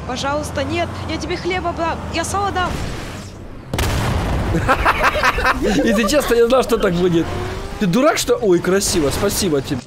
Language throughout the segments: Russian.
Пожалуйста, нет, я тебе хлеба дам, я сало дам. Если честно, я знал, что так будет. Ты дурак, что? Ой, красиво, спасибо тебе.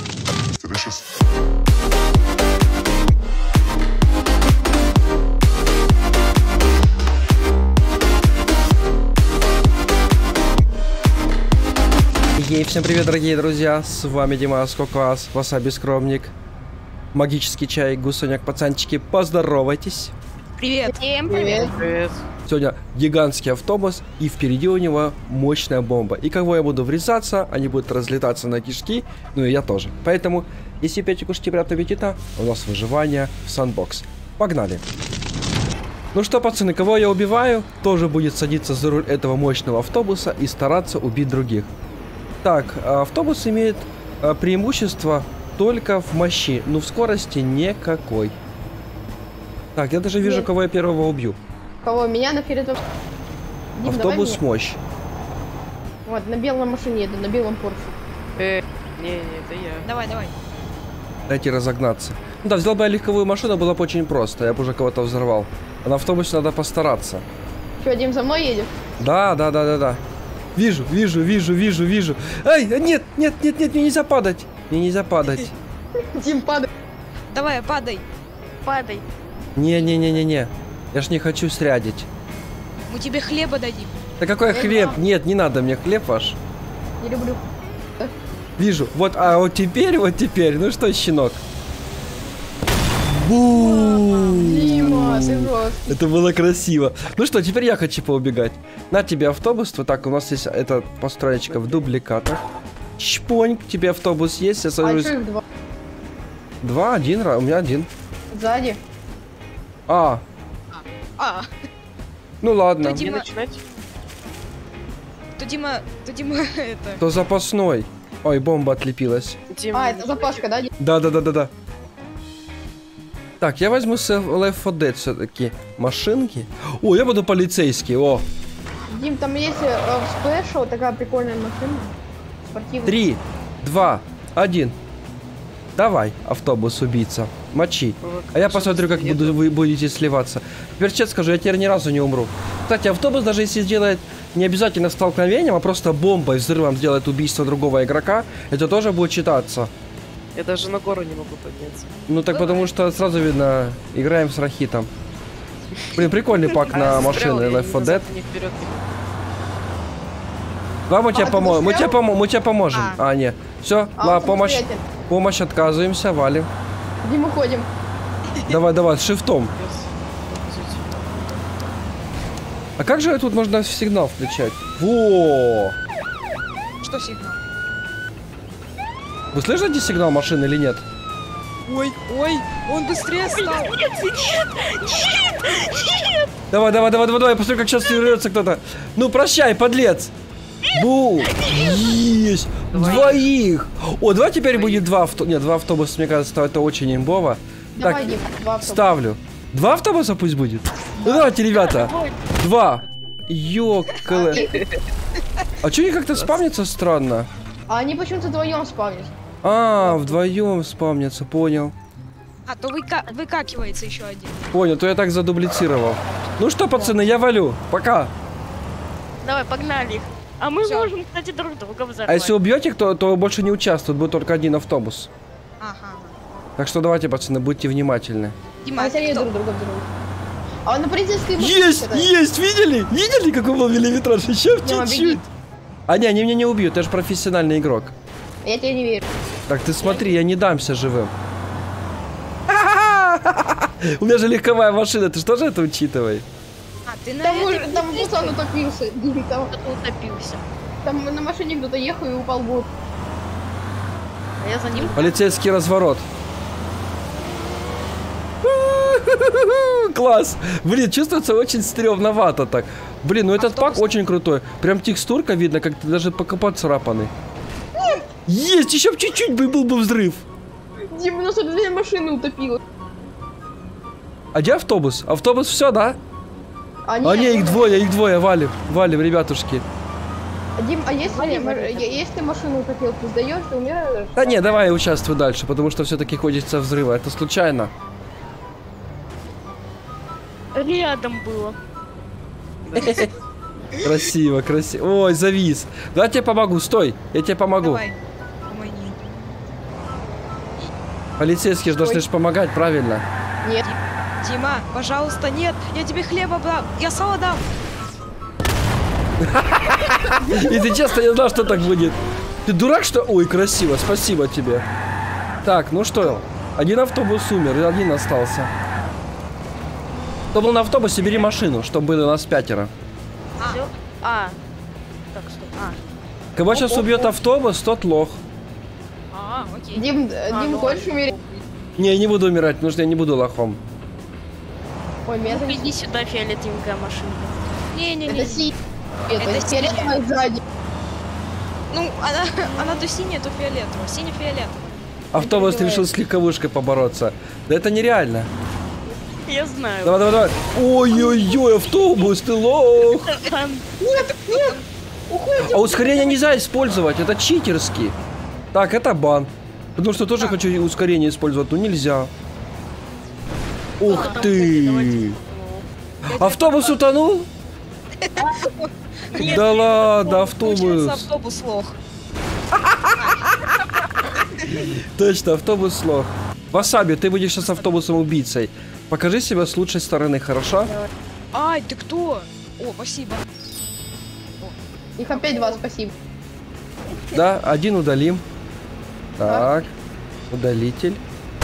Ей, всем привет, дорогие друзья, с вами Димас, Кокоас, Васаби Скромник, магический чай, гусаняк, пацанчики, поздоровайтесь. Привет. Всем привет. Привет. Сегодня гигантский автобус, и впереди у него мощная бомба. И кого я буду врезаться, они будут разлетаться на кишки, ну и я тоже. Поэтому, если опять кушайте приятного аппетита, у нас выживание в Sandbox. Погнали. Ну что, пацаны, кого я убиваю, тоже будет садиться за руль этого мощного автобуса и стараться убить других. Так, автобус имеет преимущество только в мощи, но в скорости никакой. Так, я даже вижу, Нет. кого я первого убью. Кого? Меня на перед... Дим, Автобус давай мощь. мне. Вот, на белом машине еду, на белом Порше. Не, это я. Давай. Дайте разогнаться. Ну да, взял бы я легковую машину, было бы очень просто. Я бы уже кого-то взорвал. А на автобусе надо постараться. Че, Дим, за мной едет? Да. Вижу. Ай, нет, мне нельзя падать. Мне нельзя падать. Дим, падай. Давай, падай. Падай. Не. Я ж не хочу срядить. Мы тебе хлеба дадим. Да какой Я хлеб? знал. Нет, не надо мне хлеб ваш. Не люблю. Вижу. Вот, а вот теперь. Ну что, щенок? Бум! Дима, ты жестко. Это было красиво. Ну что, теперь я хочу поубегать. На тебе автобус. Вот так, у нас есть эта построечка в дубликатах. Чпоньк, тебе автобус есть. Я А сажусь. что их два? Два, один, у меня один. Сзади. А, Ну ладно. Тут Мне Дима- начинать? то Дима, это... То запасной. Ой, бомба отлепилась. Дима, А, это запашка, да, Дим? Да. Так, я возьму с Left 4 Dead все-таки машинки. О, я буду полицейский, о. Дим, там есть спешл, такая прикольная машина. Спортивная. 3, 2, 1. Давай, автобус-убийца. Мочи. А я посмотрю, как вы будете сливаться. Теперь честно скажу, я теперь ни разу не умру. Кстати, автобус, даже если сделает не обязательно столкновением, а просто бомбой, взрывом сделает убийство другого игрока, это тоже будет читаться. Я даже на гору не могу подняться. Ну так потому что сразу видно, играем с Рахитом. Блин, прикольный пак на машины Left 4 Dead. Давай мы тебе поможем. Мы тебе поможем. А, нет. Все, помощь. Помощь, отказываемся, валим. Дим, уходим. Давай, с шифтом. А как же тут можно сигнал включать? Во! Что сигнал? Вы слышите сигнал машины или нет? Ой, он быстрее стал. Давай, посмотри, как сейчас рвется кто-то. Ну, прощай, подлец. Бу! Есть! Двоих! О, давай теперь будет два автобуса. Нет, два автобуса, мне кажется, это очень имбово. Давай, Так, Дим, два автобуса. ставлю. Два автобуса пусть будет? Ну, давайте, ребята. Два. Ёкалы. А чё они как-то спавнятся странно? А они почему-то вдвоем спавнят. А, вдвоем спавнятся, понял. А, то выкакивается еще один. Понял, то я так задублицировал. Ну что, пацаны, я валю. Пока. Давай, погнали их. А мы Всё. можем, кстати, друг друга взорвать. А если убьете, то больше не участвует, будет только один автобус. Ага. Так что давайте, пацаны, будьте внимательны. Дима, А они кто? друг друга взрывают. А он на полицейской машине Есть, катается. есть, видели? Видели, какой был миллиметраж? Еще Дима, чуть-чуть. беги. А не, они меня не убьют, я же профессиональный игрок. Я тебе не верю. Так, ты смотри, я не дамся живым. У меня же легковая машина, ты что же это учитывай? А, ты на Там, этой там полицейской? пацан утопился. Дим, там, Кто-то утопился. там на машине кто-то ехал и упал в воду. А я за ним. Полицейский разворот. Класс! Блин, чувствуется очень стрёмновато так. Блин, ну этот пак очень крутой. Прям текстурка видно, как ты даже покопать царапанный. Есть! Еще чуть-чуть был бы взрыв. Дим, у нас тут две машины утопило. А где автобус? Автобус все, да? А А не, их двое, валим, ребятушки. Дим, а если машину утопил, ты сдаешь, ты умираешь? Да не, давай я участвую дальше, потому что все-таки хочется взрыва. Это случайно. рядом было. Красиво, красиво. Ой, завис. Да, я тебе помогу, стой. Я тебе помогу. Давай. Помоги. Полицейские же должны же помогать, правильно? Нет. Дима, пожалуйста, нет. Я тебе хлеба дам. Я сало дам. И ты честно не знал, что так будет. Ты дурак, что? Ой, красиво, спасибо тебе. Так, ну что, один автобус умер, и один остался. Кто был на автобусе, бери машину, чтобы было нас 5. Всё? А. Так, стоп. Кого сейчас убьет автобус, тот лох. Окей. Дим, ну, хочешь умереть? Не, я не буду умирать, потому что я не буду лохом. Ой, меня Ну, там... иди сюда, фиолетовенькая машинка. Не-не-не. Это си... Это Это фиолетовая сзади. Ну, она то синяя, то фиолетовая. Сине-фиолетовая. Автобус переживай. решил с легковушкой побороться. Да это нереально. Я знаю. Давай, давай, давай. Ой-ой-ой, автобус, ты лох. А ускорение нельзя использовать, это читерски. Так, это бан. Потому что тоже хочу ускорение использовать, но нельзя. Ух ты! Автобус утонул? Да ладно, автобус. Получается, автобус лох. Точно, автобус лох. Васаби, ты будешь сейчас автобусом убийцей. Покажи себя с лучшей стороны, хорошо? Ай, ты кто? О, спасибо. Их опять 2, спасибо. Да, один удалим. Так, удалитель.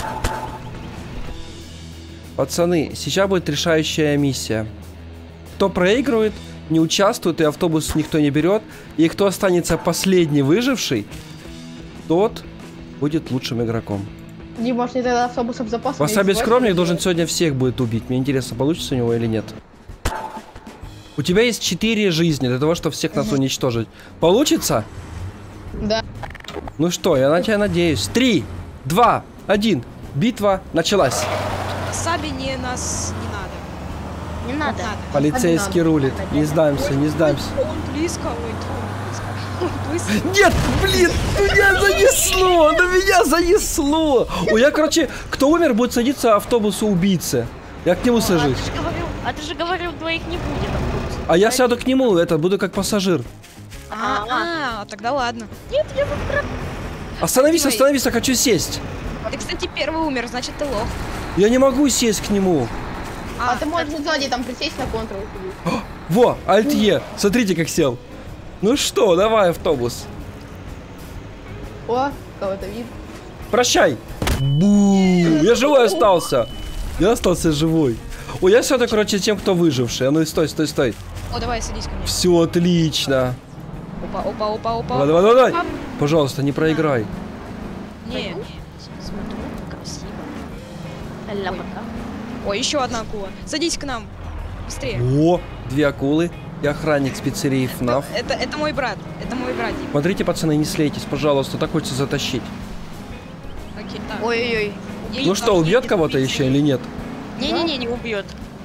Пацаны, сейчас будет решающая миссия. Кто проигрывает, не участвует, и автобус никто не берет. И кто останется последний выживший, тот будет лучшим игроком. Дим, может, не тогда автобусов запасом? Васаби Скромник должен сегодня всех будет убить. Мне интересно, получится у него или нет. У тебя есть 4 жизни для того, чтобы всех нас уничтожить. Получится? Да. Ну что, я на тебя надеюсь. 3, 2, 1. Битва началась. Саби не нас не надо. Не надо. Полицейский рулит. Не сдамся, не сдамся. Он близко, ой, он близко. Он близко. Нет, блин, меня занесло, на меня занесло. Ой, я, короче, кто умер, будет садиться автобусу убийцы. Я к нему сажусь. Ты же говорил, двоих не будет автобуса. А я сяду к нему, это, буду как пассажир. Тогда ладно. Остановись, остановись, я хочу сесть. Ты, кстати, первый умер, значит, ты лох. Я не могу сесть к нему. А ты можешь сзади там присесть на контрол. Во, Альт-Е, смотрите, как сел. Ну что, давай, автобус. О, кого-то видно. Прощай. Бу, я живой остался. Я остался живой. Ой, я сяду, короче, тем, кто выживший. А ну и стой, стой, стой. О, давай, садись ко мне. Все отлично. Опа. Давай, давай, давай. Пожалуйста, не проиграй. Не. Смотрю, красиво. Ляпота. Ой, еще одна акула. Садись к нам. Быстрее. О, 2 акулы. Я охранник с пиццерии ФНАФ. Это мой брат. Это мой брат. Дима. Смотрите, пацаны, не слейтесь, пожалуйста. Так хочется затащить. Окей, так. Ой-ой-ой. Ну что, убьет кого-то еще или нет? Не-не-не, не убьет.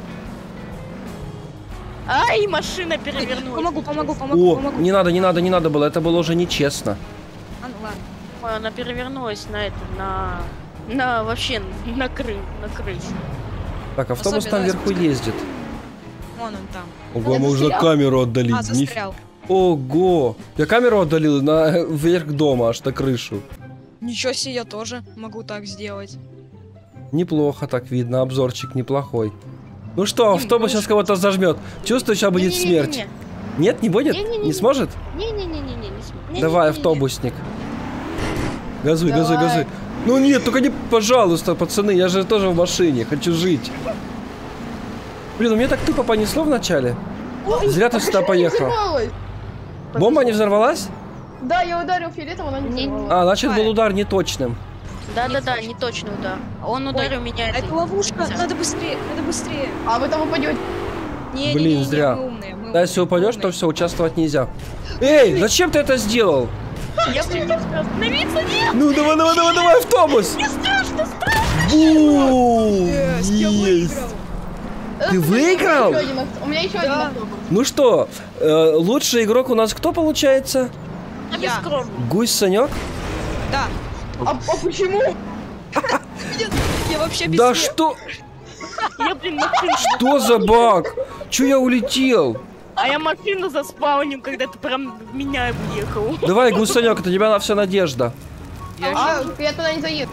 Ай, машина перевернулась. Помогу. О, не надо, не надо, не надо было. Это было уже нечестно. А, ну ладно. Ой, она перевернулась на это, вообще, на крышу. Так, автобус Особенно, там давай вверху спускай. ездит. Вон он там. Ого, Я мы уже застрял. камеру отдали. А, застрял. Ого! Я камеру отдалил вверх дома, аж на крышу. Ничего себе, я тоже могу так сделать. Неплохо так видно, обзорчик неплохой. Ну что, автобус сейчас кого-то зажмет. Чувствую, сейчас будет смерть. Нет, не будет? Не-не-не. Не сможет? Не-не-не-не, не Давай, автобусник. Газуй, Давай. газуй, газуй. Ну нет, только не, пожалуйста, пацаны, я же тоже в машине, хочу жить. Блин, у меня так тупо понесло в начале. Зря ты сюда поехал. Взорвалась. Бомба не взорвалась? Да, я ударил фиолетово, она не взорвалась. А, значит, был удар неточным. Да-да-да, не точно удар. Он ударил меня этой. Это ловушка. Надо быстрее. А вы там упадете. Не, Блин, не, не, не, зря. мы умные, мы Да, если упадешь, то умные. все, участвовать нельзя. Эй, зачем ты это сделал? Я хотел остановиться, нет! Ну, давай, давай, давай, давай, автобус! Не страшно, страшно! Бум! Я Есть! выиграл. Ты выиграл? У меня еще один Да. автобус. Ну что, лучший игрок у нас кто получается? Я Я. бескровный. Гусь Санек? Да. А почему? Я вообще без Да смеха. что? Я, блин, машину... Что за баг? Чё я улетел? А я машину заспаунил, когда ты прям в меня въехал. Давай, гусанек, это у тебя на вся надежда. Я туда не заеду.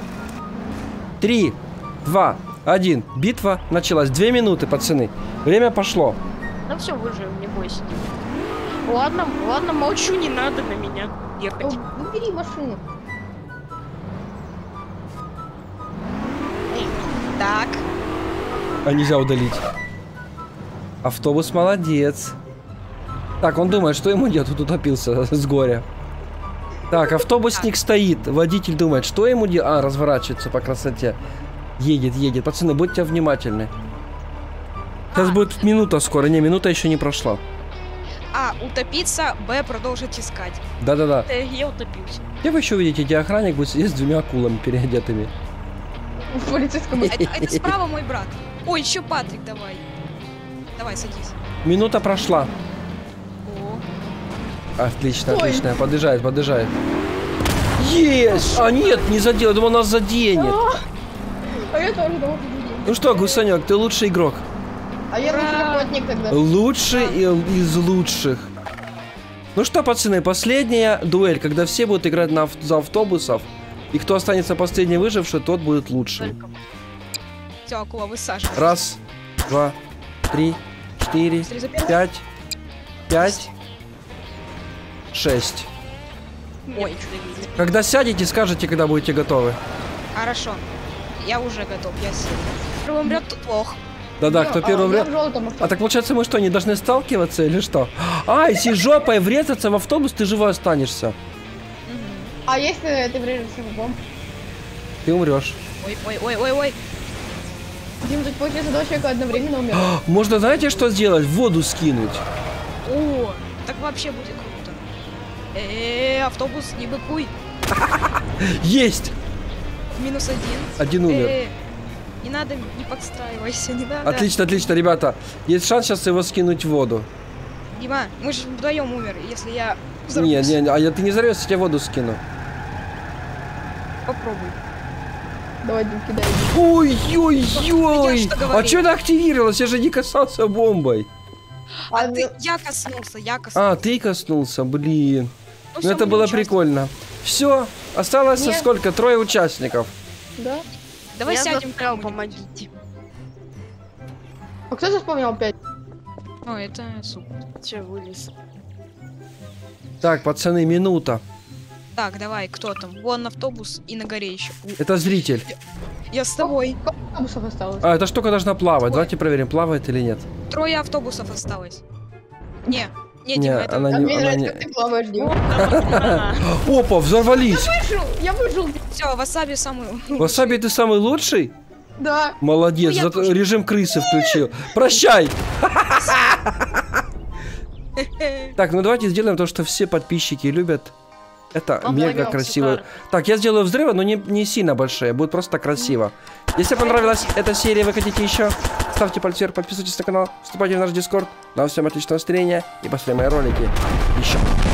3, 2, 1. Битва началась. 2 минуты, пацаны. Время пошло. Да все, выживем, не бойся. Ладно, ладно, молчу, не надо на меня ехать. Убери машину. Так. А нельзя удалить. Автобус молодец. Так, он думает, что ему делать, тут утопился с горя. Так, автобусник стоит. Водитель думает, что ему делать. А, разворачивается по красоте. Едет, едет. Пацаны, будьте внимательны. Сейчас будет минута скоро. Не, минута еще не прошла. А, утопиться, Б, продолжить искать. Да-да-да. Я утопился. Где вы еще увидите, где охранник будет сидеть с 2 акулами переодетыми? В полицейском. Это справа мой брат. Ой, еще Патрик, давай. Давай, садись. Минута прошла. О, Отлично, Ой. отлично. Подъезжает, подъезжает. Есть! А нет, не задел. Я думал, нас заденет. А я тоже думал, что Ну что, Гусанек, ты лучший игрок. А я лучше охотник тогда. Лучший из лучших. Ну что, пацаны, последняя дуэль, когда все будут играть за автобусов. И кто останется последний выживший, тот будет лучшим. все, акула, высаживай. Раз, 2, 3, 4, 5, 5, 6. Ой, Когда сядете, скажете, когда будете готовы. хорошо. Я уже готов, я сел. Кто умрет, тут плохо. Да-да, кто первый Я умрет. в желтом А автобусе. так получается, мы что, не должны сталкиваться или что? А, если жопой врезаться в автобус, ты живой останешься. А если ты врежешься в бомб? Ты умрешь. Ой, ой, ой, ой, ой. Дим, тут получается 2 человека одновременно умирают. Можно, знаете, что сделать? В воду скинуть. О, так вообще будет круто. Автобус, не быкуй. Есть! -1. Один умер. Не надо, не подстраивайся, не надо. Отлично, отлично, ребята. Есть шанс сейчас его скинуть в воду. Дима, мы же вдвоем умер, если я Не, взорвусь. не, а ты не взорвешься, я тебя в воду скину. Попробуй. Давай, Дим, кидай. Ой-ой-ой! Я что А говорил? что это активировалось? Я же не касался бомбой. А ну, ты, я коснулся. А, ты коснулся, блин. Ну всё, это будем было участвовать. прикольно. Все, осталось Нет. сколько? 3 участников. Да? Давай Я сядем застрял, кому-нибудь. помогите. А кто заспомнил опять? О, это супер. Че, вылез? Так, пацаны, минута. Так, давай, кто там? Вон автобус и на горе еще. Это зритель. Я с тобой. Сколько автобусов осталось? А, эта штука должна плавать. Давайте проверим, плавает или нет. 3 автобусов осталось. Не, Не, Дима, это... она А не... мне она нравится, не- как ты плаваешь, Дим. Опа, взорвались! Выжил! Я выжил! Все, васаби самый... Васаби, ты самый лучший? Да. Молодец, Ну, я зато тоже. режим крысы включил. Прощай! Так, ну давайте сделаем то, что все подписчики любят. Это Вам мега понравился, красиво. шикарно. Так, я сделаю взрывы, но не сильно большие, будет просто красиво. Если понравилась эта серия, вы хотите еще, ставьте пальцы вверх, подписывайтесь на канал, вступайте в наш дискорд. Нам всем отличного настроения и посмотрим мои ролики еще.